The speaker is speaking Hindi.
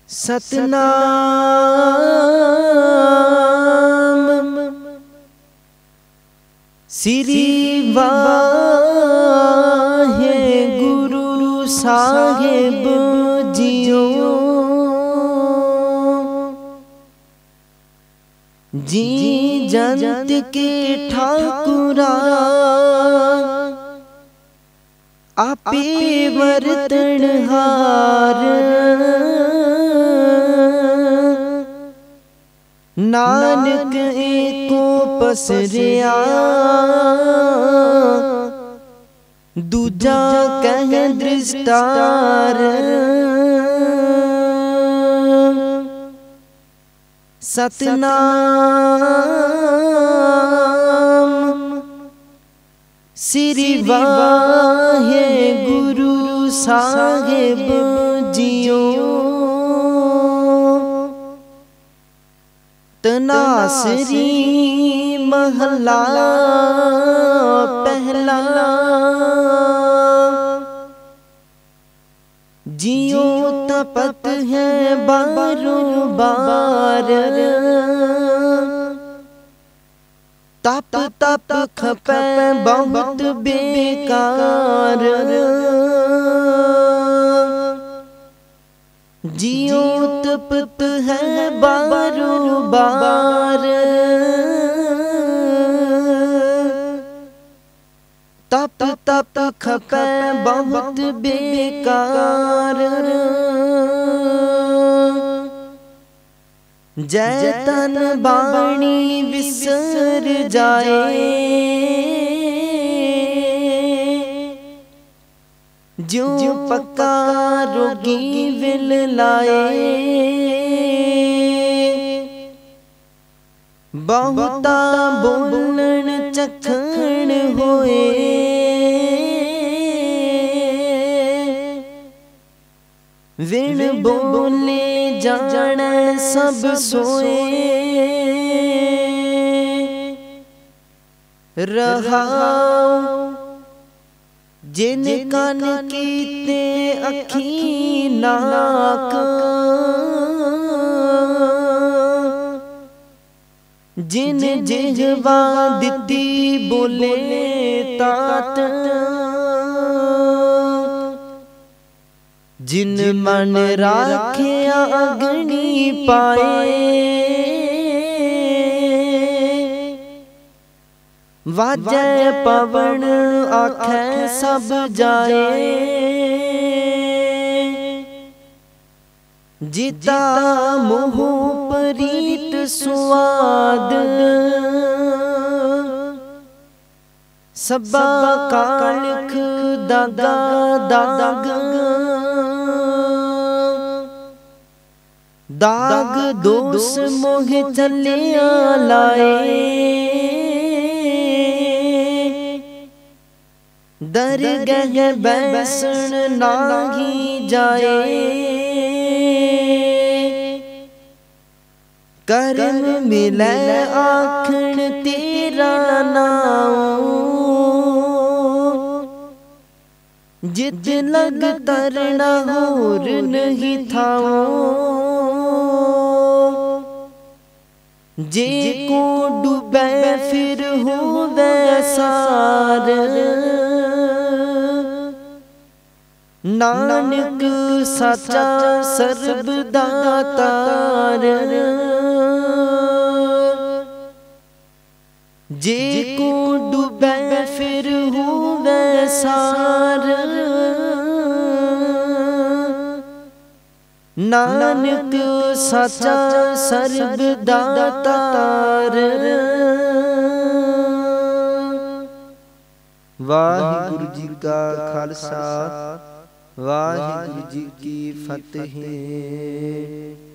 सतनाम श्री वाहे गुरु साहिब जियो। जी जंत के ठाकुरा आपे वर्तनहार। नानक एको पसरिया दूजा कह दृष्टार। सतनाम श्री वाहे गुरु साहिब जियो। तनासरी महला पहला जियो तपत है बार। तप तप खपे बहुत बेकार। जियो तपत है बार। तप तप खपे बहुत बेकार। जय तन बाणी विसर जाए जो पक्का रोगी विल लाए। बहुता बोलन चखण होए विण बोले जान सब सोए। रहाओ जिन कान कीते अखी नाक जिन जिहवा दिती बोले तात। जिन मन राखिया अग्नि पाए वाजै पवन आखे सब जाए। जिता मोह प्रीत स्वाद सबा कालिख दागा दाग। दाग दोष मोह चलिया लाए दरगह बैसन नाही जाए। कर्म मिले आखण तेरा नाम जित लग तरना होर नहीं थाओ। जे को डूबे फिर होवे सार। नानक सच्चा सर्वदातार। जे को डूबे फिर होवे सार। नानक सच्चा सर्वदातार। वाहिगुरु जी का खालसा वाहिगुरु जी की फतेह।